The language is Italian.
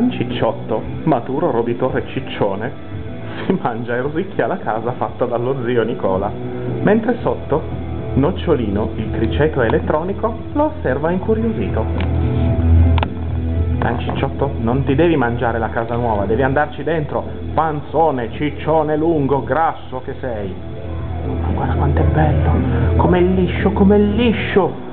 Pan Cicciotto, maturo roditore ciccione, si mangia e rosicchia la casa fatta dallo zio Nicola, mentre sotto Nocciolino, il criceto elettronico, lo osserva incuriosito. Pan Cicciotto, non ti devi mangiare la casa nuova, devi andarci dentro, panzone, ciccione lungo, grasso che sei. Ma guarda quanto è bello, com'è liscio, com'è liscio!